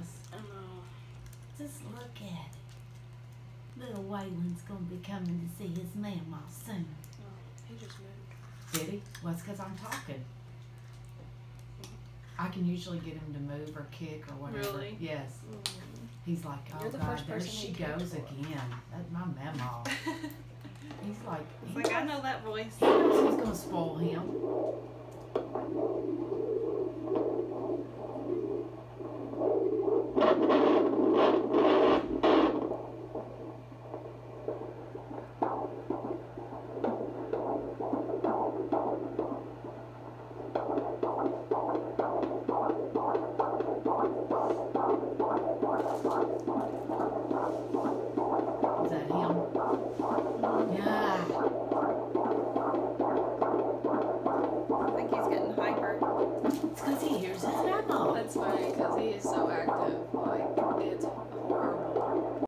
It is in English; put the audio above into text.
us. I know. Just look at it. Little Waylon's gonna be coming to see his mama soon. Oh, he just moved. Did he? Well, it's 'cause I'm talking. I can usually get him to move or kick or whatever. Really? Yes. Mm. He's like, oh You're the God, first there person she he kicked goes for. again. That's my memo. He's like, It's like, I know that voice. he knows who's gonna spoil him. Is that him? Yeah. I think he's getting hyper. It's 'cause he hears his memo. That's funny because he is so active.